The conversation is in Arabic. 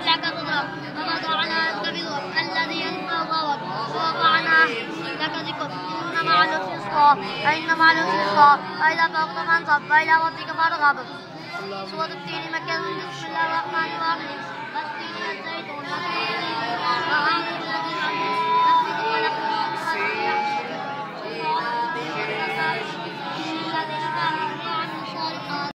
لك صدرك ووضعنا عنك وزرك الذي ينفع ظهرك ووضعنا لك ذكرك إن مع العسر يسرا فإذا فرغت فانصب وإلى ربك فارغب. سورة التين مكية. بسم الله الرحمن الرحيم. والتين والزيتون